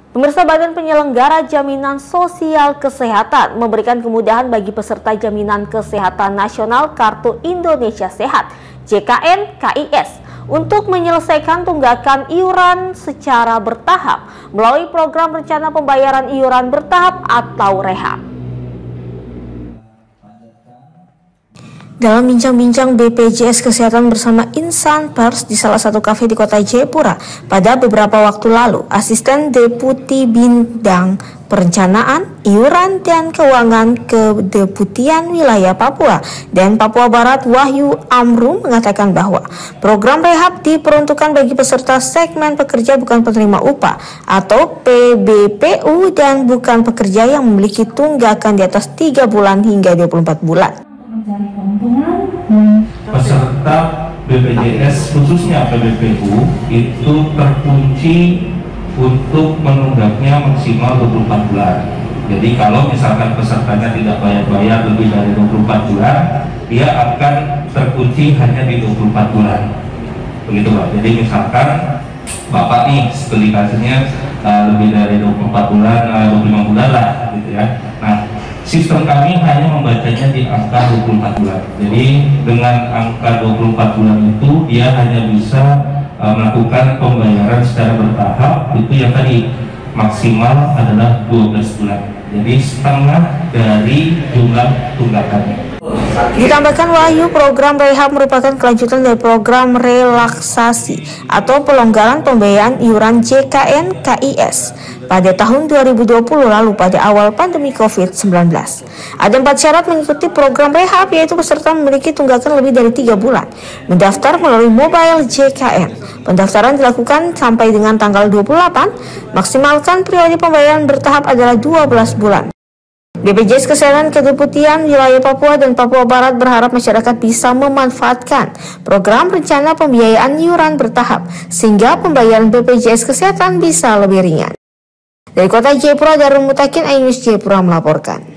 Pemirsa, Badan Penyelenggara Jaminan Sosial Kesehatan memberikan kemudahan bagi peserta Jaminan Kesehatan Nasional Kartu Indonesia Sehat (JKN-KIS) untuk menyelesaikan tunggakan iuran secara bertahap melalui program rencana pembayaran iuran bertahap atau REHAP. Dalam bincang-bincang BPJS Kesehatan bersama Insan Pers di salah satu kafe di kota Jayapura pada beberapa waktu lalu, Asisten Deputi Bidang Perencanaan, Iuran dan Keuangan Kedeputian Wilayah Papua dan Papua Barat Wahyu Amru mengatakan bahwa program rehab diperuntukkan bagi peserta segmen pekerja bukan penerima upah atau PBPU dan bukan pekerja yang memiliki tunggakan di atas 3 bulan hingga 24 bulan. Peserta BPJS khususnya PBPU itu terkunci untuk menunggaknya maksimal 24 bulan. Jadi kalau misalkan pesertanya tidak bayar lebih dari 24 bulan, dia akan terkunci hanya di 24 bulan. Begitu Pak. Jadi misalkan Bapak nih aplikasinya lebih dari 24 bulan, 25 bulan lah gitu ya. Nah, sistem kami hanya membacanya di angka 24 bulan. Jadi dengan angka 24 bulan itu dia hanya bisa melakukan pembayaran secara bertahap, itu yang tadi maksimal adalah 12 bulan. Jadi setengah dari jumlah tunggakannya. Ditambahkan Wahyu, program rehab merupakan kelanjutan dari program relaksasi atau pelonggaran pembayaran iuran JKN-KIS pada tahun 2020 lalu pada awal pandemi COVID-19. Ada 4 syarat mengikuti program rehab, yaitu peserta memiliki tunggakan lebih dari 3 bulan, mendaftar melalui mobile JKN. Pendaftaran dilakukan sampai dengan tanggal 28, maksimalkan periode pembayaran bertahap adalah 12 bulan. BPJS Kesehatan Kedeputian Wilayah Papua dan Papua Barat berharap masyarakat bisa memanfaatkan program rencana pembiayaan iuran bertahap sehingga pembayaran BPJS Kesehatan bisa lebih ringan. Dari kota Jayapura, Darul Mutakin, iNews Jayapura melaporkan.